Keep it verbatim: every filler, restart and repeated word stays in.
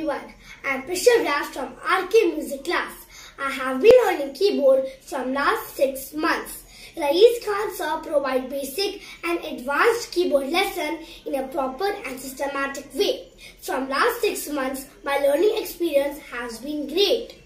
everyone. I am Prisha Vyas from R K Music class. I have been learning keyboard from last six months. Rais Khan sir provide basic and advanced keyboard lesson in a proper and systematic way. From last six months, my learning experience has been great.